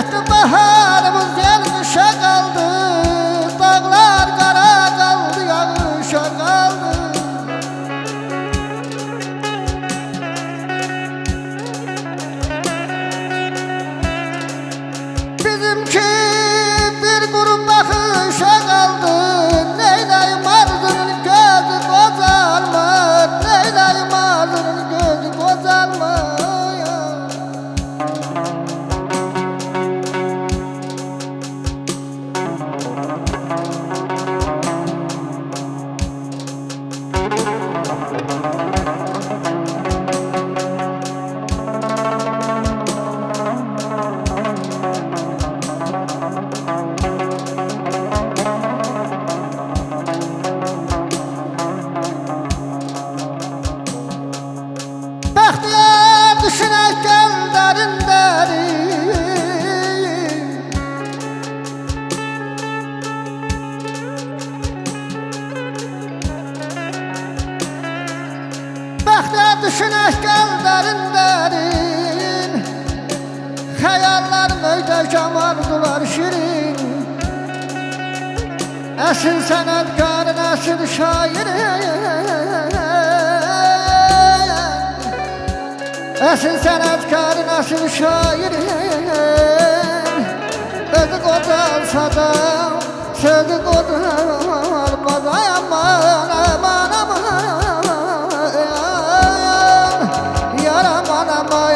Bəxti baharımız gəlmişə qaldı, dağlar qara qaldı, yağışa qaldı. Bizimki bir qrup baxışa qaldı, neyləyim arzunun gözü qocalmır, neyləyim arzunun gözü qocalmır. Bəxtiyar düşünək gəl dərin dərin, bəxtiyar düşünək gəl dərin dərin, xəyallar möydəcəm arzular şirin. Əsil sənətkarın, əsil şairin, əsil sənətkarın, əsil şairin. Özü qocalsa da, sözü qocalmaz. Ay aman, aman, aman, yar aman, aman.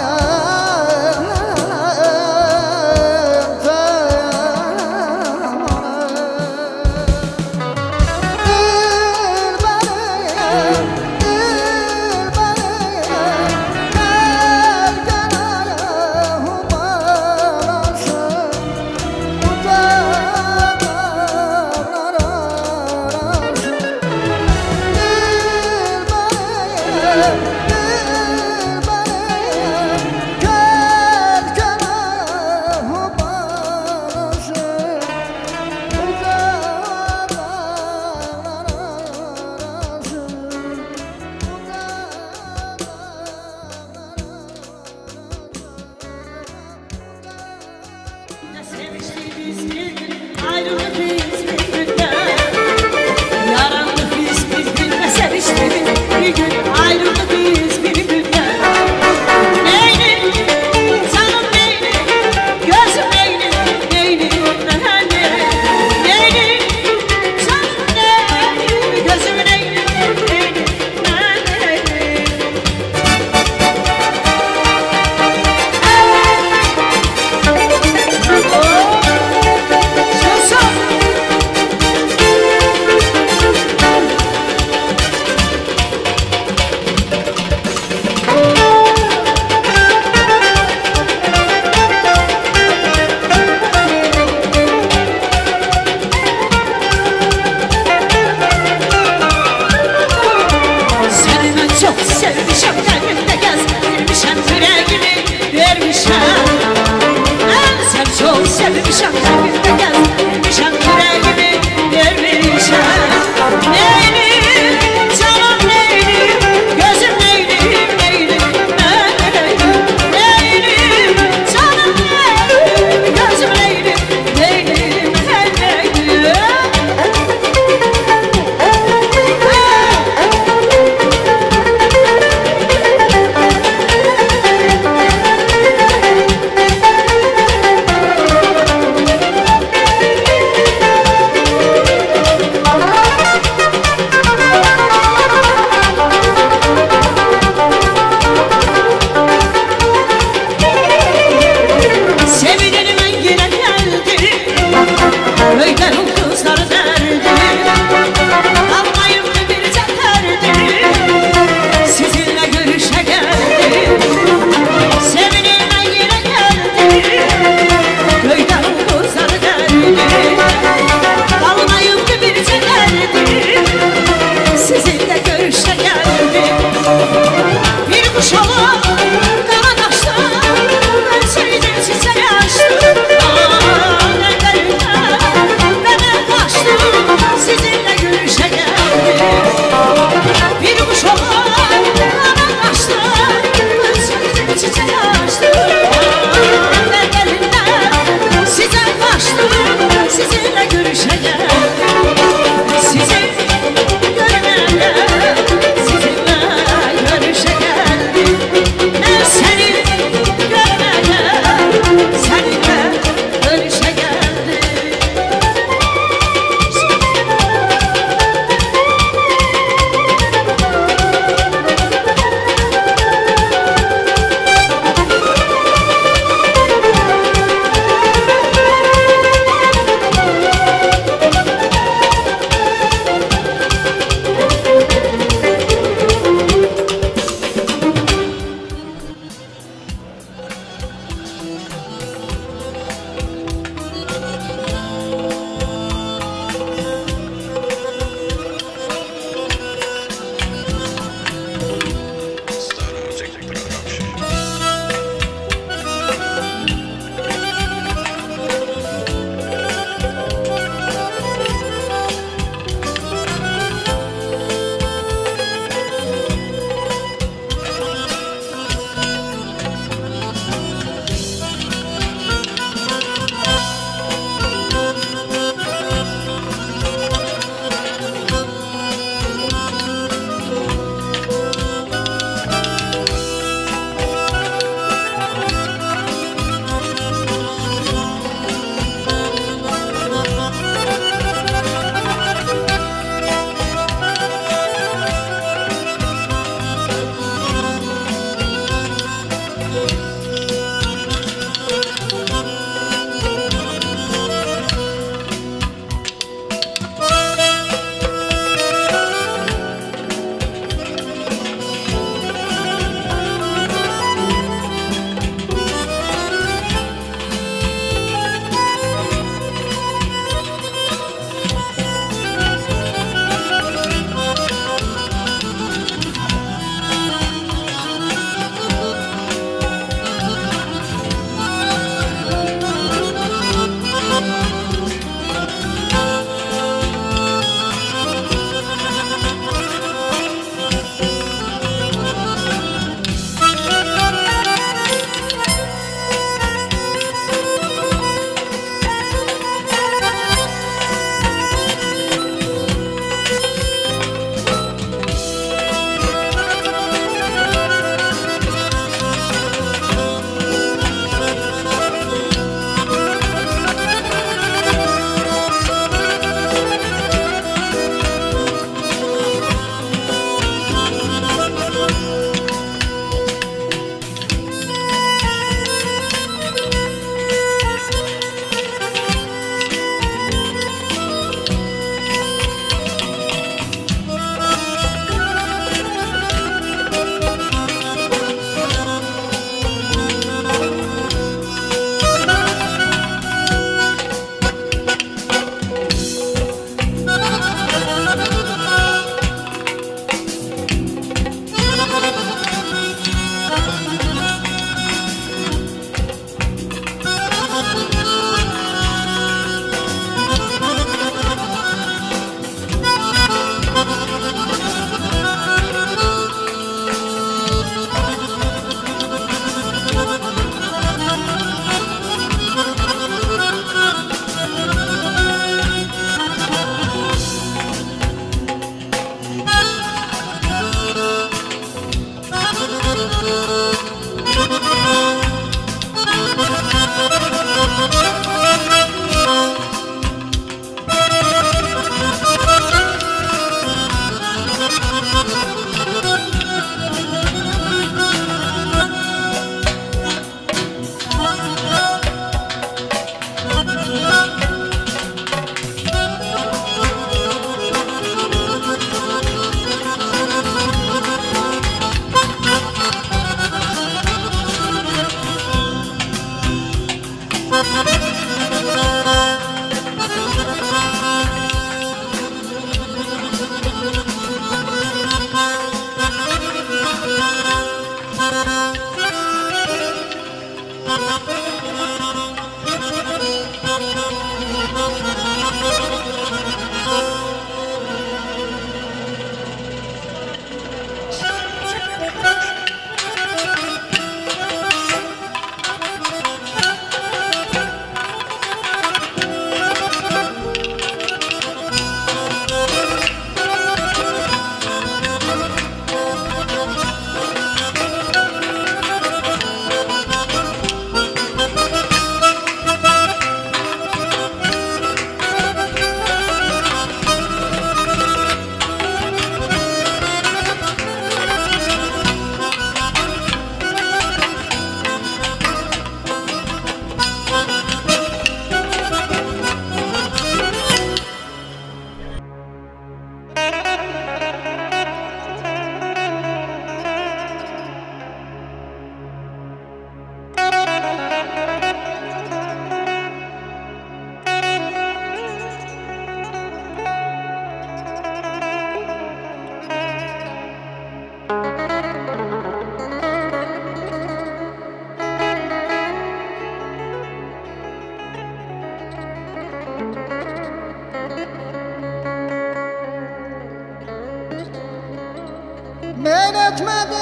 Men etmedim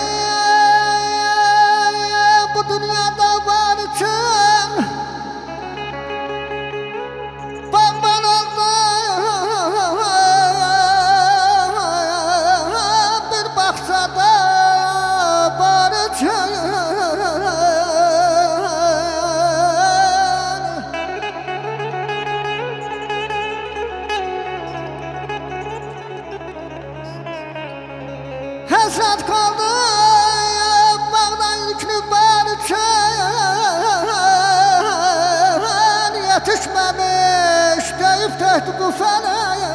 bu dünyada var için. Bak ben oldum bir baksada var için. Hasret kaldı bağdan yüklü barçan, yetişmemiş deyip tehdit bu felay.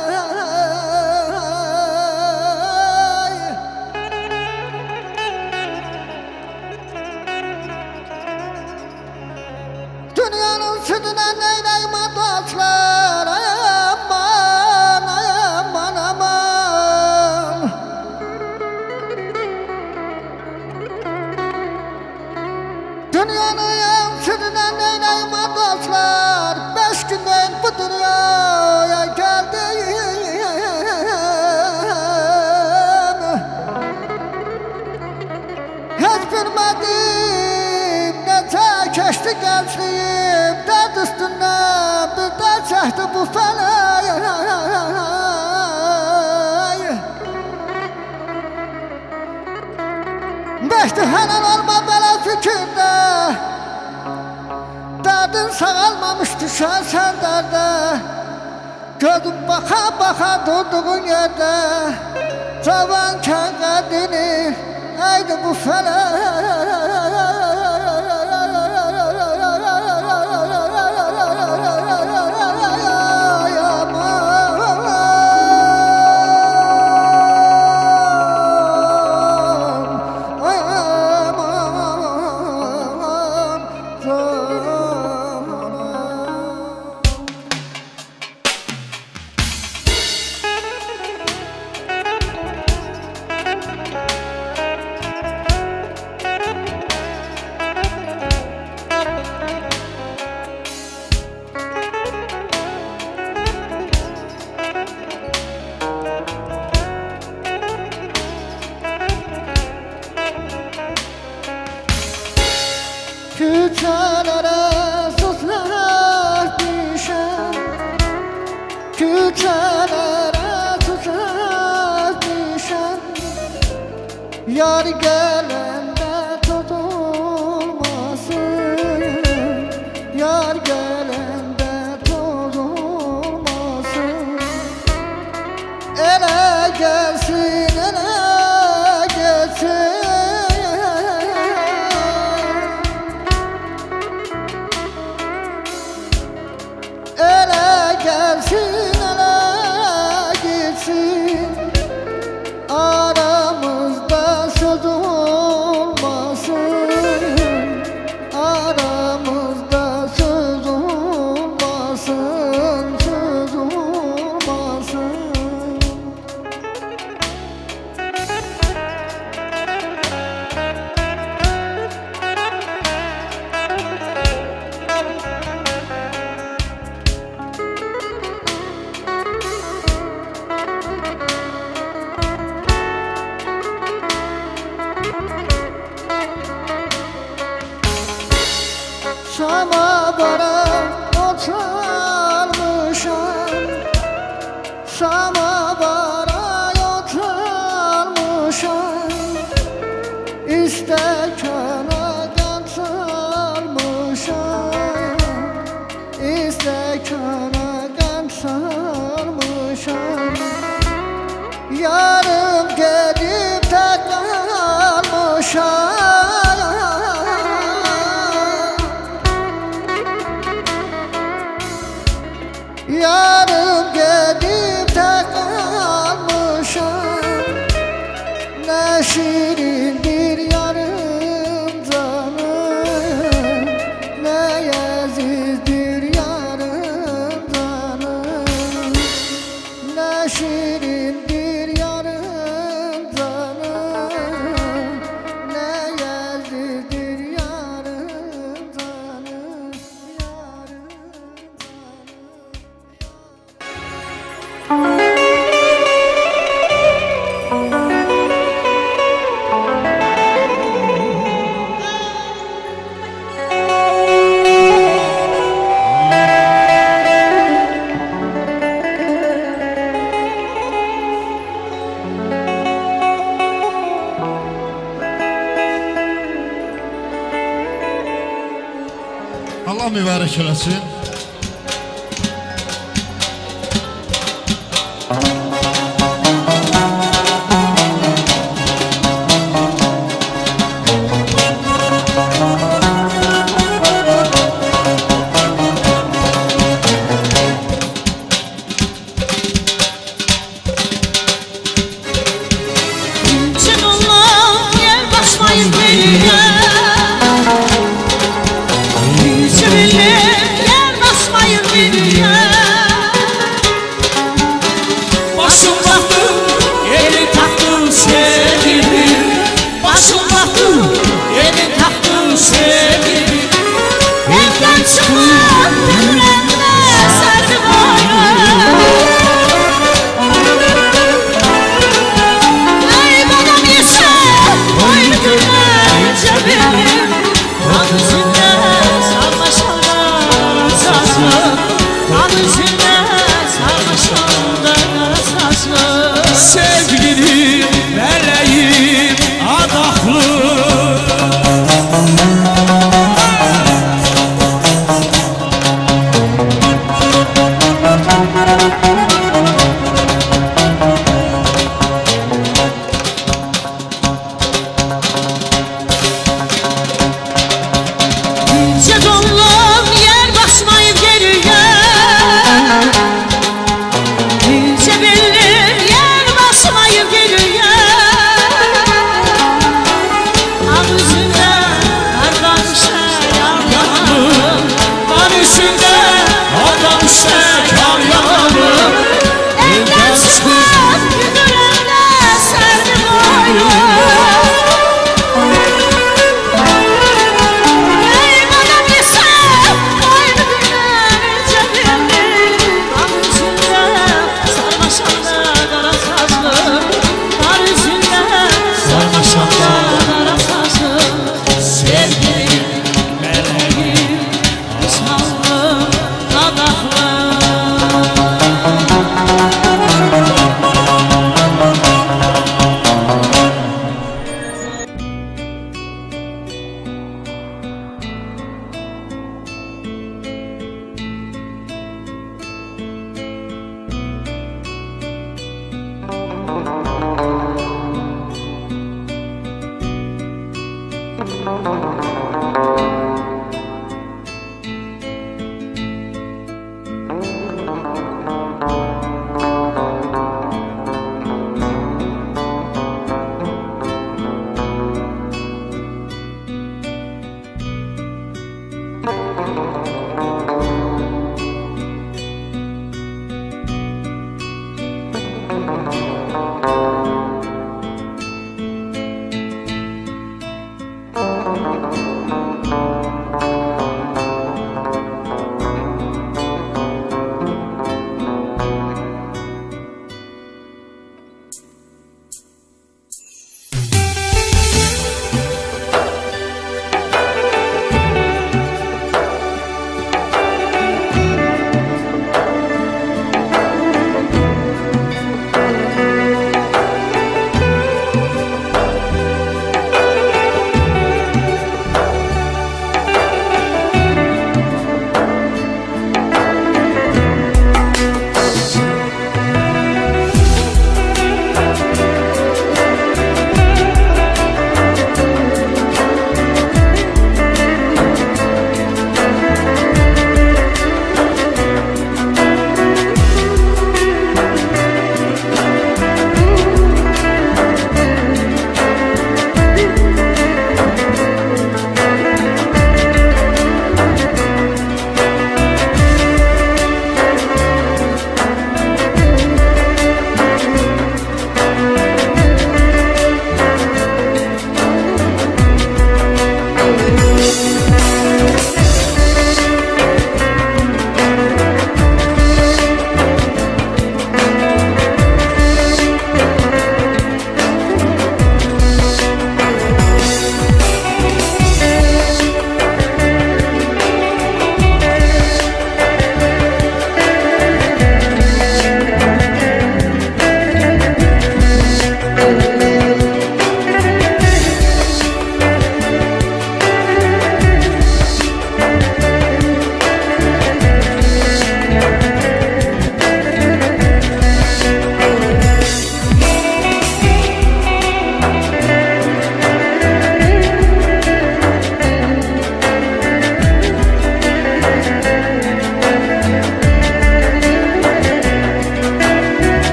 Dünyanın sütüne neyleyim dostlar, aman aman aman. Dünyanın sütüne neyleyim dostlar, 5 günden bu dünyaya geldim. Hiç bilmedim nece geçti gençliğim, dert üstünden bir de çekti bu felay. Beşti helal olma belə fikirde, derdin sağalmamış düşen sen derde. Gözüm baka baka durduğun yerde, cavanken qədini eydi bu felay. Küçelere suslar düşen, küçelere suslar düşen, yar gelende Samavara oturmuşam, samavara oturmuşam, istekana sarmışam, istekana sarmışam. Yarım gelip de kalmışam. Yarım gelip de kalmışam. Ne şirindir yarım canım, ne lezizdir yarım canım, ne şirindir yarım canım, ne lezizdir yarım canım, yarım canım. Allah mübarek eləsin. Sevgilim, meleğim, adaklı.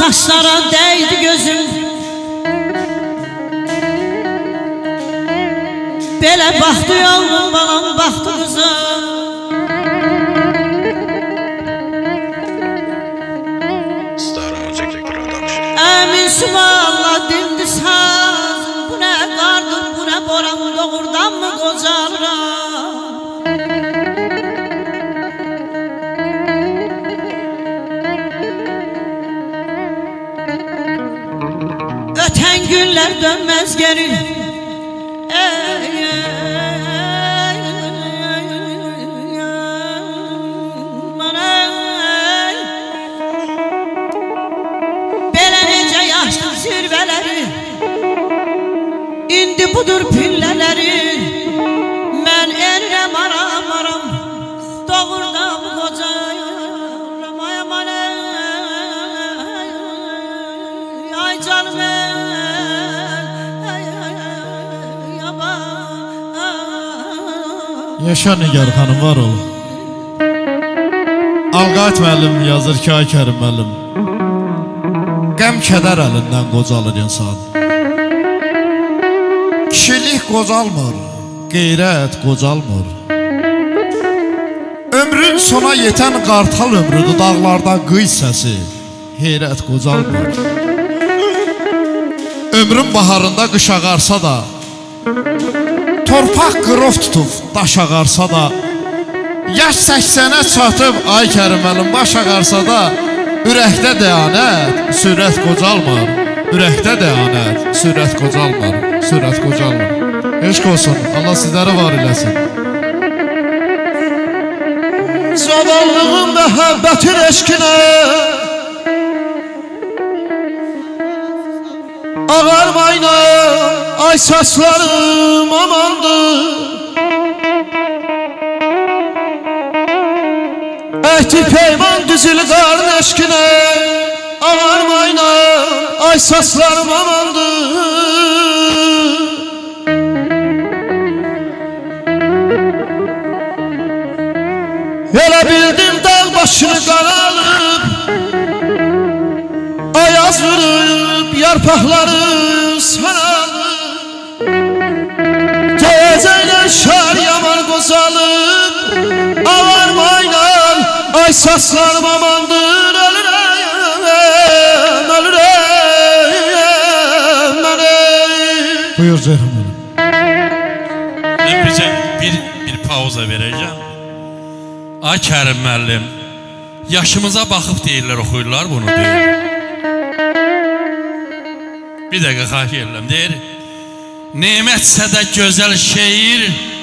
kaşlara değdi gözüm. Belə baxdı yolum balam, baxdı qızım. Əmin subhanallah dildi sazım. Bu nə qardır, bu nə boram, doğurdan mı qocalıram? Ötən günlər dönməz geri. Belə necə yaşlı zirvələri, indi budur pillələri. Mən erirəm aram, doğurdam qocayam. Ay canım Yaşa Nigar xanım, var olun. Alqayt müəllim yazır ki, ay Kərim müəllim, qəm kədər əlindən qocalır insan. Kişilik qocalmır, qeyrət qocalmır. Ömrün sona yetən qartal ömrüdür, dağlarda qıy səsi, heyrət qocalmır. Ömrün baharında qış ağarsa da, torpaq qırov tutub, daş ağarsa da, yaş 80'ə çatıb, ay Kərim müəllim, baş ağarsa da, ürəkdə dəyanət, sürət qocalmır. Ürəkdə dəyanət, sürət qocalmır, sürət qocalmır. Eşq olsun, Allah sizləri var eləsin. Zavallığın məhəbbətin eşkinə ağarmayla ay saçlarım amandır. Əhdi peyman düzülü qarın eşkinə ağarmayla ay saçlarım amandır. Elə bildim dağ başını qaralıb, ayaz vurub yarpaqları saralıb. Gecəylə şər yaman qozalıb, ağarmayla ay saçlarım amandır. Ölürəm, ölürəm, ölürəm. Buyur Ceyhun müəllim. Ben bize bir pauza vereceğim. Ay Kərim müəllim, yaşımıza baxıb deyirlər, oxuyurlar bunu deyir. Bir dəqiqə xahiş edirəm, deyir. Nemətsə də gözəl şeir,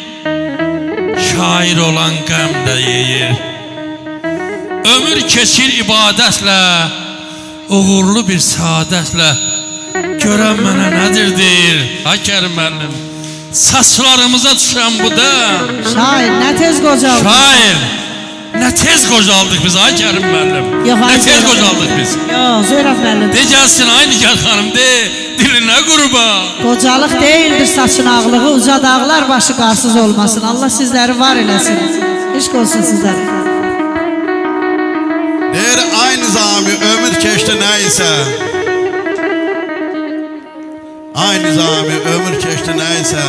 şair olan qəm də yeyir. Ömür keçir ibadətlə, uğurlu bir saadətlə. Görən mənə nədir deyir. Ay Kərim müəllim, saçlarımıza düşən bu da. Şair, nə tez qocaldıq. Şair, nə tez qocaldıq biz, ay Kərim müəllim. Nə tez qocaldıq biz. Yox, Zöyrət müəllim. De gəlsin, ay Nigar xanım, de, dilinə qurban. Qocalıq deyildir saçın ağlığı, uca dağlar başı qarsız olmasın. Allah sizləri var eləsin. İşq olsun sizlərə. Deyir, ay Nizami, ömür keçdi nəysə. Ay Nizami, ömür keçdi nəysə.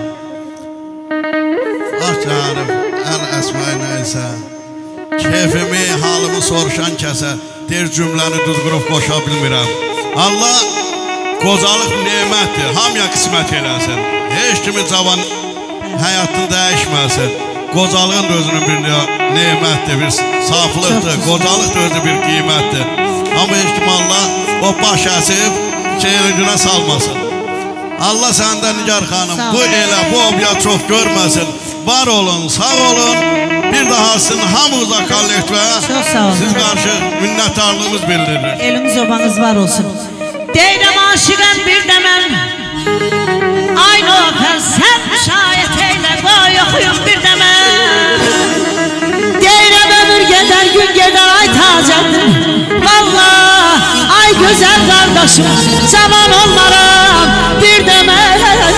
Ah canım, əl əsməy nəysə. Keyfimi, halımı soruşan kəsə, deyir cümləni düz qurub qoşa bilmirəm. Allah qocalıq nemətdir, hamıya qismət eləsin. Heç kimi cavan həyatını dəyişməsin. Qocalığın da özünün bir nemətdir, bir saflıqdır. Qocalıq da özü bir qiymətdir. Amma heç kim Allah o baş əsib şeyini günə salmasın. Allah səndən Nigar xanım, bu elə, bu obya çox görməsin. Var olun, sağ olun. Bir daha sizin hamınıza kollektivə siz qarşı minnətdarlığımız bildirilir. Eliniz obanız var olsun. Deyirəm aşiqəm bir də mən, aynı o sən şayət eylə, qoy oxuyum bir də mən. Deyirəm ömür gedər, gün gedər, ay tacədir. Vallah, ay gözəl qardaşım, cavan olmaram bir də mən.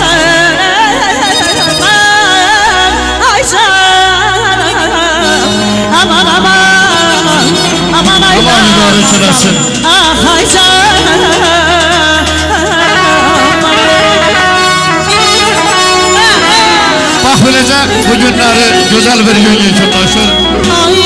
Ay canım, aman aman, aman ay Allah mübarək eləsin. ah ay canım. güzel bir gün yekunlaşır. Ay